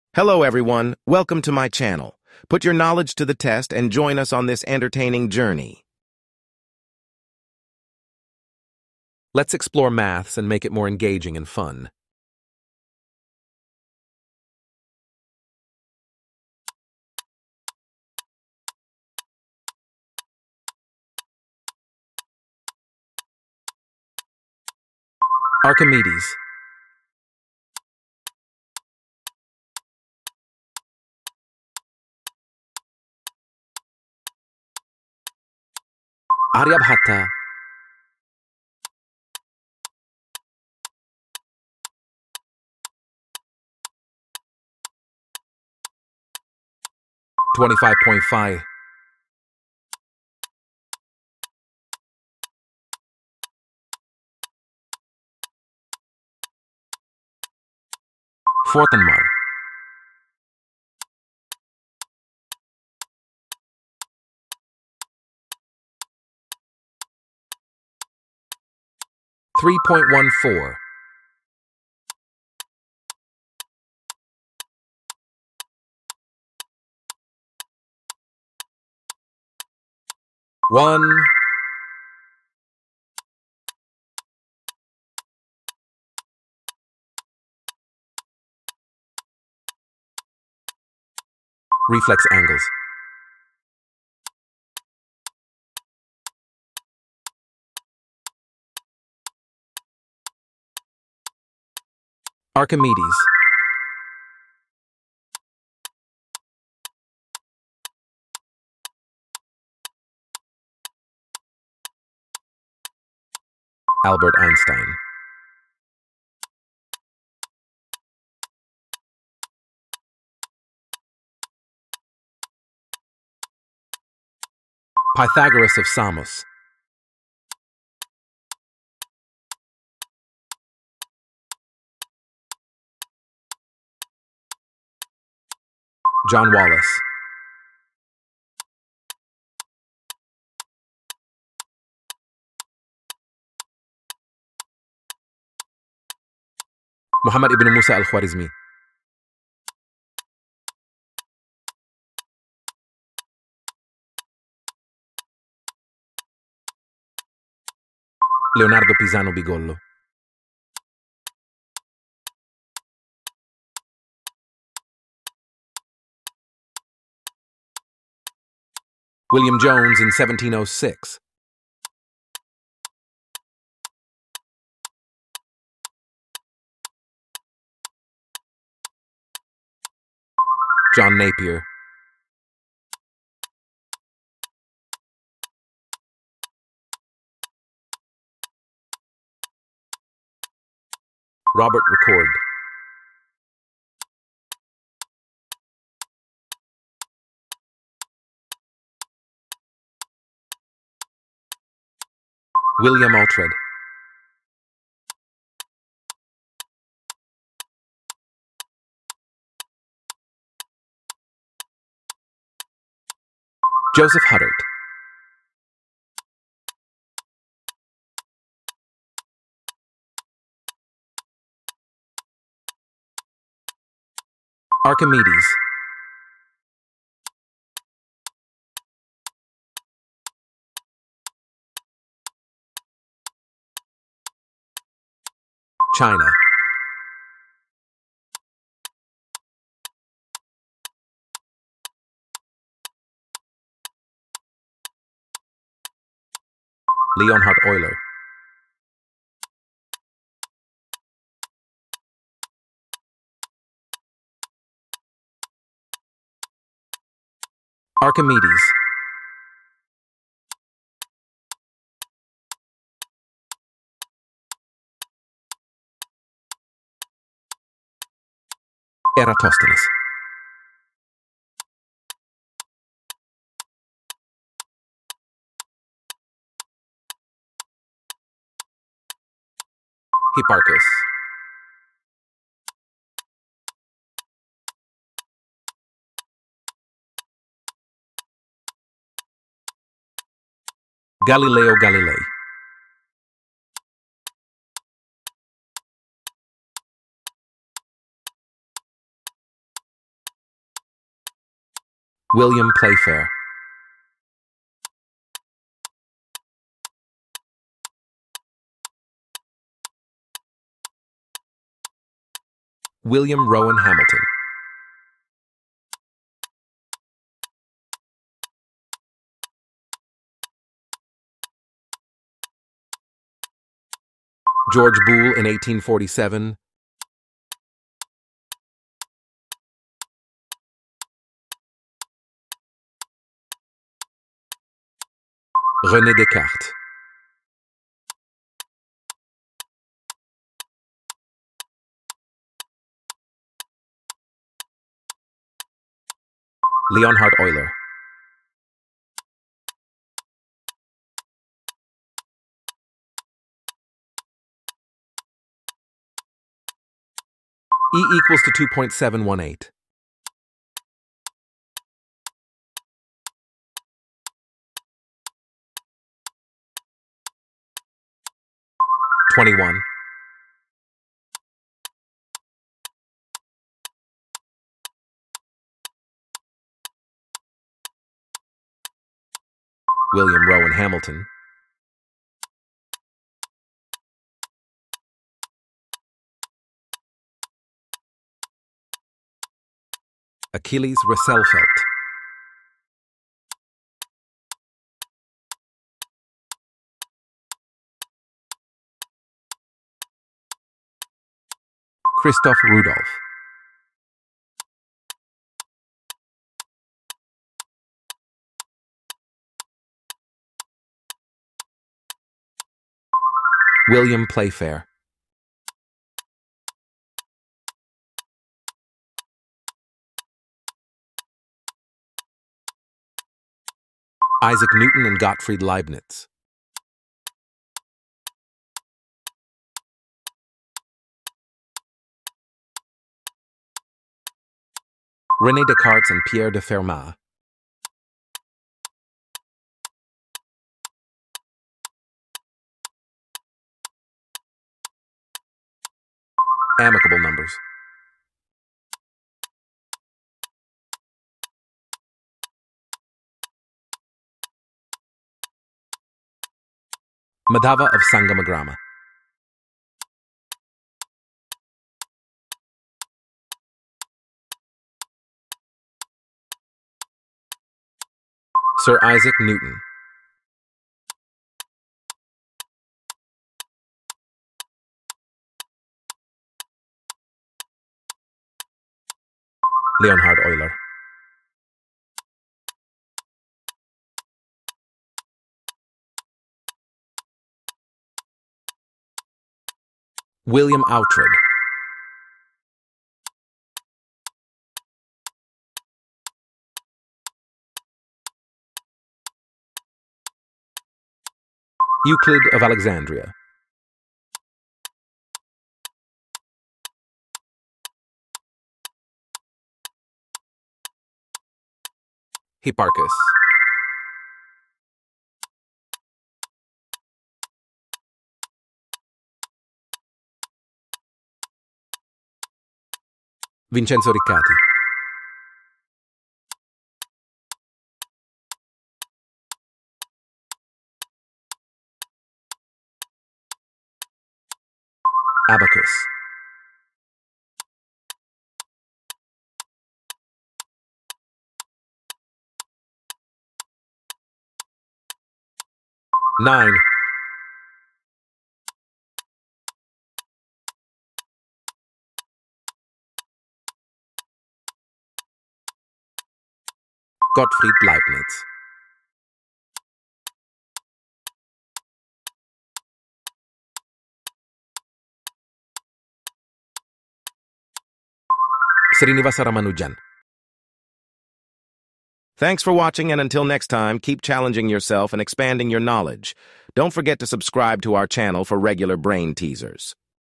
Hello everyone, welcome to my channel. Put your knowledge to the test and join us on this entertaining journey. Let's explore maths and make it more engaging and fun. Archimedes. Aryabhata. $25.5. Fortenmar. $3.14. One. Reflex angles. Archimedes. Albert Einstein. Pythagoras of Samos. John Wallace. Muhammad ibn Musa al-Khwarizmi. Leonardo Pisano Bigollo. William Jones in 1706. John Napier. Robert Record. William Oughtred. Joseph Huddart. Archimedes. China. Leonhard Euler. Archimedes. Eratosthenes. Hipparchus. Galileo Galilei. William Playfair. William Rowan Hamilton. George Boole in 1847. René Descartes. Leonhard Euler. E equals to 2.718. (21). William Rowan Hamilton. Achilles Rasselfelt. Christoph Rudolph. William Playfair. Isaac Newton and Gottfried Leibniz. René Descartes and Pierre de Fermat. Amicable numbers. Madhava of Sangamagrama. Sir Isaac Newton. Leonhard Euler. William Oughtred. Euclid of Alexandria. Hipparchus. Vincenzo Riccati. Abacus. Nine. Gottfried Leibniz. Srinivasa Ramanujan. Thanks for watching, and until next time, keep challenging yourself and expanding your knowledge. Don't forget to subscribe to our channel for regular brain teasers.